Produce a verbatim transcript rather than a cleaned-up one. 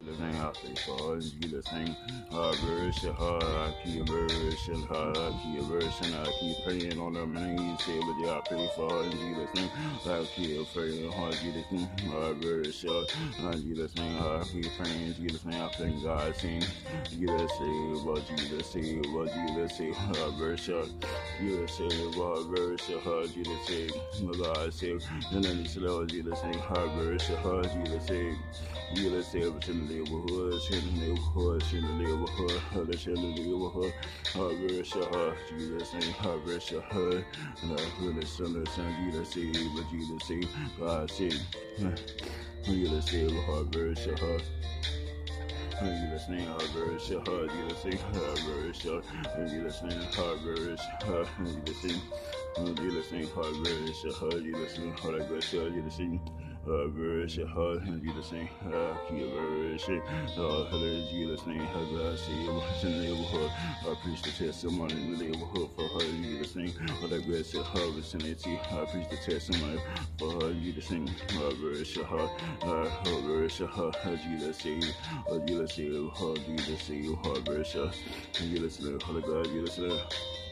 Jesus name, I pray for her. In Jesus name, I worship her. I keep worshiping her. I keep worshiping her. I keep praying on her knees. Say, but yeah, I pray for her. In Jesus name, I keep praying on her. In Jesus name, I worship her. In Jesus name, I keep praying. In Jesus name, I thank God. Sing, Jesus say, what Jesus say, what Jesus say, I worship. Jesus say, what I worship her. Jesus say, what God say, and then it's Lord Jesus say, I worship her. Jesus say, Jesus say, but in the neighborhood, in the neighborhood, in the neighborhood, in the neighborhood, I worship her. Jesus say, I worship her. And I really son of son, Jesus say, but Jesus say, God say, Jesus say, what I worship her. Jesus name, I worship her. Jesus name, I worship her. Jesus name, I worship her. Jesus name, Jesus name, I worship her. Jesus name, I worship her. Jesus name, I worship her. Jesus name, I keep worship her. Jesus name, I God say, what's in the neighborhood? I preach the testimony in the neighborhood for her. Jesus name, I digress in her vicinity. I preach the testimony for her. Jesus name, I worship her. I worship her. Jesus name, Jesus say, oh, Jesus say, oh, worship. Jesus name, Holy God, Jesus name.